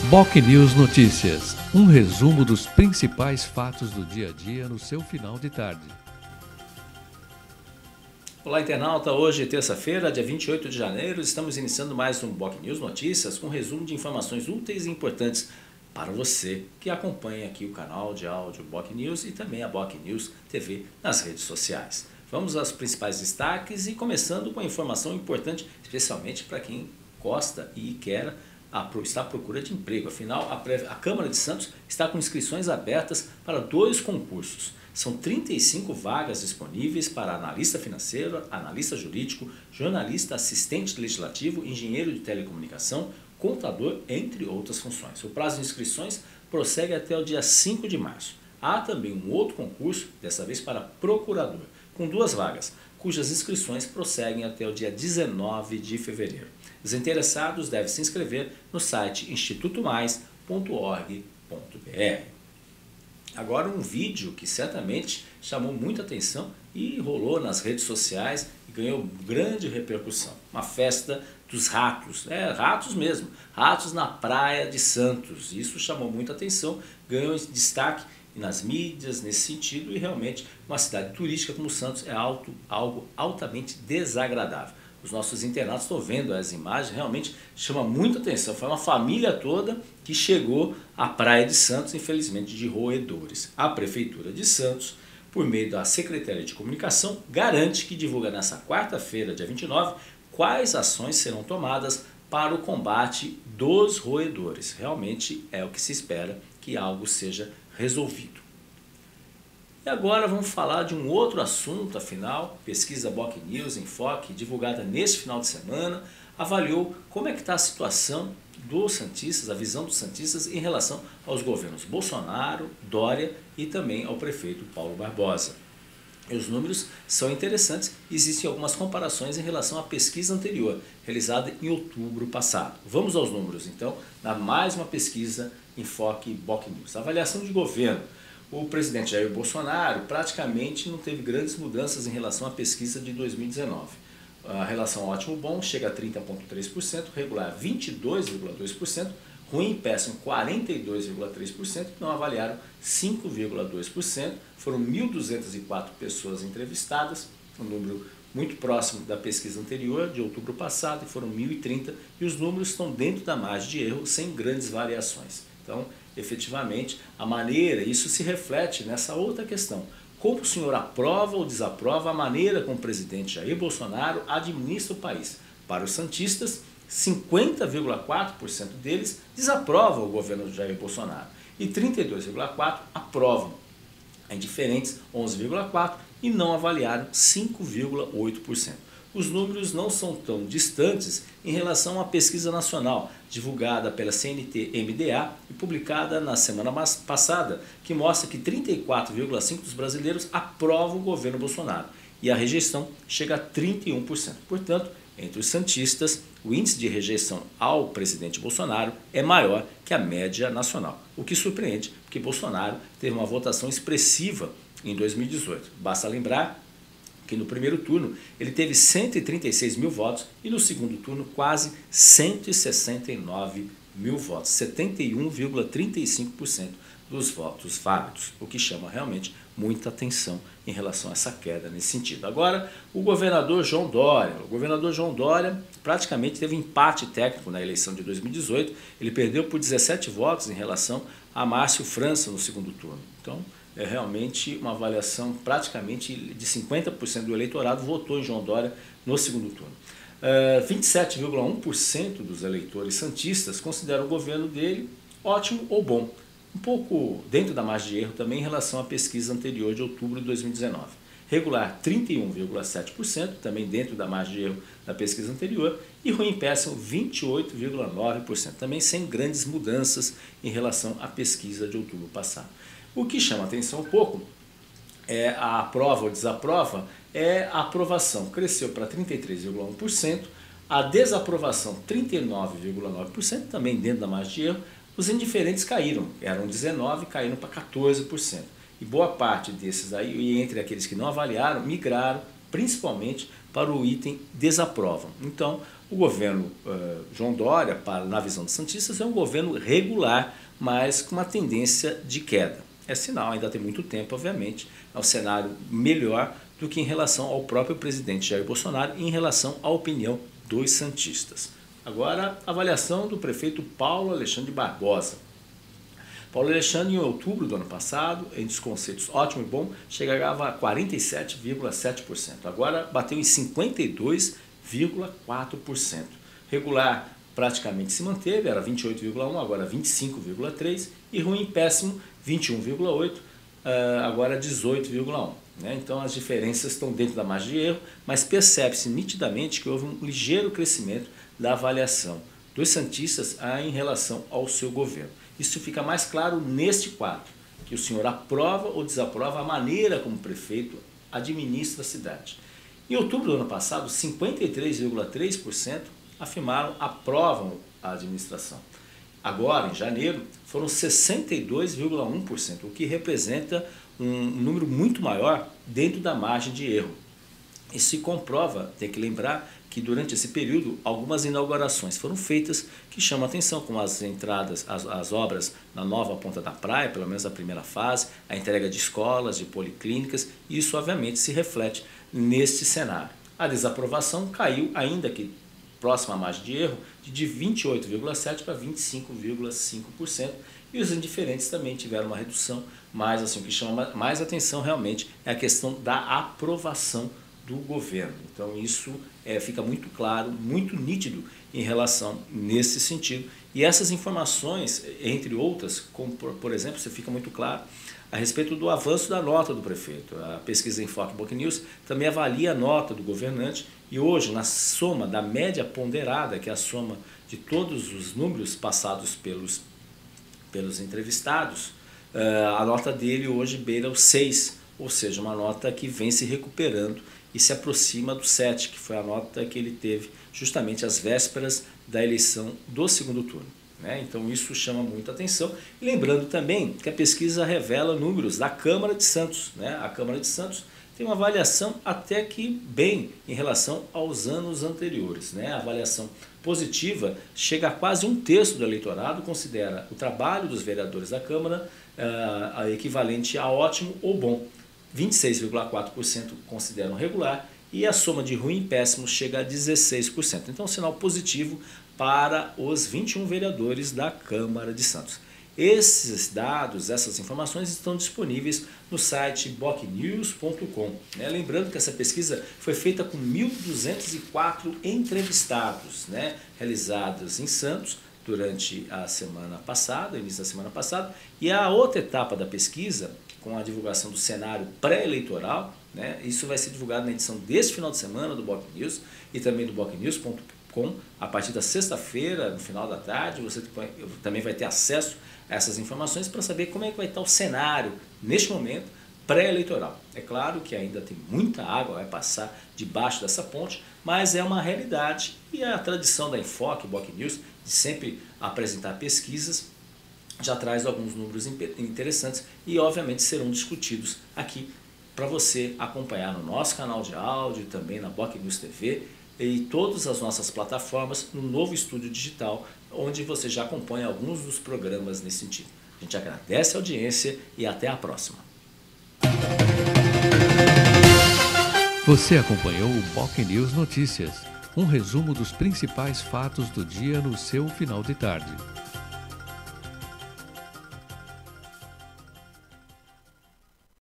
BOC News Notícias, um resumo dos principais fatos do dia a dia no seu final de tarde. Olá, internauta, hoje é terça-feira, dia 28 de janeiro, estamos iniciando mais um BOC News Notícias com um resumo de informações úteis e importantes para você que acompanha aqui o canal de áudio BOC News e também a BOC News TV nas redes sociais. Vamos aos principais destaques e começando com a informação importante, especialmente para quem gosta e quer está à procura de emprego. Afinal, a Câmara de Santos está com inscrições abertas para 2 concursos. São 35 vagas disponíveis para analista financeiro, analista jurídico, jornalista, assistente legislativo, engenheiro de telecomunicação, contador, entre outras funções. O prazo de inscrições prossegue até o dia 5 de março. Há também um outro concurso, dessa vez para procurador, com 2 vagas, cujas inscrições prosseguem até o dia 19 de fevereiro. Os interessados devem se inscrever no site institutomais.org.br. Agora um vídeo que certamente chamou muita atenção e rolou nas redes sociais e ganhou grande repercussão. Uma festa dos ratos, ratos mesmo, ratos na praia de Santos. Isso chamou muita atenção, ganhou destaque nas mídias nesse sentido e realmente uma cidade turística como Santos é algo altamente desagradável. Os nossos internautas estão vendo as imagens, realmente chama muita atenção. Foi uma família toda que chegou à praia de Santos, infelizmente de roedores. A Prefeitura de Santos, por meio da Secretaria de Comunicação, garante que divulga nesta quarta-feira, dia 29, quais ações serão tomadas para o combate dos roedores. Realmente é o que se espera que algo seja resolvido. E agora vamos falar de um outro assunto, afinal, pesquisa BOC News Enfoque, divulgada neste final de semana, avaliou como é que está a situação dos santistas, a visão dos santistas em relação aos governos Bolsonaro, Dória e também ao prefeito Paulo Barbosa. E os números são interessantes, existem algumas comparações em relação à pesquisa anterior, realizada em outubro passado. Vamos aos números então, da mais uma pesquisa Enfoque BOC News. Avaliação de governo. O presidente Jair Bolsonaro praticamente não teve grandes mudanças em relação à pesquisa de 2019. A relação ótimo-bom chega a 30,3%, regular 22,2%, ruim e péssimo 42,3%, não avaliaram 5,2%, foram 1.204 pessoas entrevistadas, um número muito próximo da pesquisa anterior, de outubro passado, e foram 1.030, e os números estão dentro da margem de erro, sem grandes variações. Então, efetivamente, a maneira, isso se reflete nessa outra questão. Como o senhor aprova ou desaprova a maneira como o presidente Jair Bolsonaro administra o país? Para os santistas, 50,4% deles desaprovam o governo de Jair Bolsonaro e 32,4% aprovam. Indiferentes, 11,4% e não avaliaram 5,8%. Os números não são tão distantes em relação à pesquisa nacional, divulgada pela CNT-MDA e publicada na semana passada, que mostra que 34,5% dos brasileiros aprovam o governo Bolsonaro e a rejeição chega a 31%. Portanto, entre os santistas, o índice de rejeição ao presidente Bolsonaro é maior que a média nacional, o que surpreende, porque Bolsonaro teve uma votação expressiva em 2018. Basta lembrar que no primeiro turno ele teve 136 mil votos e no segundo turno quase 169 mil votos, 71,35% dos votos válidos, o que chama realmente muita atenção em relação a essa queda nesse sentido. Agora, o governador João Dória praticamente teve um empate técnico na eleição de 2018, ele perdeu por 17 votos em relação a Márcio França no segundo turno. Então, é realmente uma avaliação praticamente de 50% do eleitorado votou em João Dória no segundo turno. 27,1% dos eleitores santistas consideram o governo dele ótimo ou bom, um pouco dentro da margem de erro também em relação à pesquisa anterior de outubro de 2019. Regular 31,7%, também dentro da margem de erro da pesquisa anterior, e ruim e péssimo 28,9%, também sem grandes mudanças em relação à pesquisa de outubro passado. O que chama atenção um pouco é a aprova ou desaprova, é a aprovação cresceu para 33,1%, a desaprovação 39,9%, também dentro da margem de erro, os indiferentes caíram, eram 19%, caíram para 14%. E boa parte desses aí, e entre aqueles que não avaliaram, migraram principalmente para o item desaprovam. Então, o governo João Dória, na visão dos santistas, é um governo regular, mas com uma tendência de queda. É sinal, ainda tem muito tempo, obviamente, é um cenário melhor do que em relação ao próprio presidente Jair Bolsonaro e em relação à opinião dos santistas. Agora, avaliação do prefeito Paulo Alexandre Barbosa. Paulo Alexandre, em outubro do ano passado, entre os conceitos ótimo e bom, chegava a 47,7%. Agora bateu em 52,4%. Regular praticamente se manteve, era 28,1%, agora 25,3%. E ruim e péssimo, 21,8%, agora 18,1%. Então as diferenças estão dentro da margem de erro, mas percebe-se nitidamente que houve um ligeiro crescimento da avaliação dos santistas em relação ao seu governo. Isso fica mais claro neste quadro, que o senhor aprova ou desaprova a maneira como o prefeito administra a cidade. Em outubro do ano passado, 53,3% afirmaram aprovam a administração. Agora, em janeiro, foram 62,1%, o que representa um número muito maior dentro da margem de erro. Isso se comprova, tem que lembrar, que durante esse período algumas inaugurações foram feitas que chamam a atenção, como as entradas, as obras na nova Ponta da Praia, pelo menos a primeira fase, a entrega de escolas, de policlínicas, e isso obviamente se reflete neste cenário. A desaprovação caiu, ainda que próxima à margem de erro, de 28,7% para 25,5%, e os indiferentes também tiveram uma redução, mas assim, o que chama mais atenção realmente é a questão da aprovação do governo. Então isso fica muito claro, muito nítido em relação nesse sentido. E essas informações, entre outras, como por exemplo, você fica muito claro a respeito do avanço da nota do prefeito. A pesquisa Enfoque Boc News também avalia a nota do governante e hoje, na soma da média ponderada, que é a soma de todos os números passados pelos entrevistados, a nota dele hoje beira o 6, ou seja, uma nota que vem se recuperando e se aproxima do 7, que foi a nota que ele teve justamente às vésperas da eleição do segundo turno. Então isso chama muita atenção. E lembrando também que a pesquisa revela números da Câmara de Santos. A Câmara de Santos tem uma avaliação até que bem em relação aos anos anteriores. A avaliação positiva chega a quase 1/3 do eleitorado, considera o trabalho dos vereadores da Câmara equivalente a ótimo ou bom. 26,4% consideram regular e a soma de ruim e péssimo chega a 16%. Então, um sinal positivo para os 21 vereadores da Câmara de Santos. Esses dados, essas informações estão disponíveis no site bocnews.com. Lembrando que essa pesquisa foi feita com 1.204 entrevistados, realizados em Santos durante a semana passada, início da semana passada, e a outra etapa da pesquisa, com a divulgação do cenário pré-eleitoral, isso vai ser divulgado na edição deste final de semana do Boc News e também do bocnews.com, a partir da sexta-feira, no final da tarde, você também vai ter acesso a essas informações para saber como é que vai estar o cenário, neste momento, pré-eleitoral. É claro que ainda tem muita água, vai passar debaixo dessa ponte, mas é uma realidade e a tradição da Enfoque, Boc News, de sempre apresentar pesquisas, já traz alguns números interessantes e obviamente serão discutidos aqui para você acompanhar no nosso canal de áudio, também na Boc News TV e todas as nossas plataformas no novo estúdio digital, onde você já acompanha alguns dos programas nesse sentido. A gente agradece a audiência e até a próxima. Você acompanhou o Boc News Notícias, um resumo dos principais fatos do dia no seu final de tarde.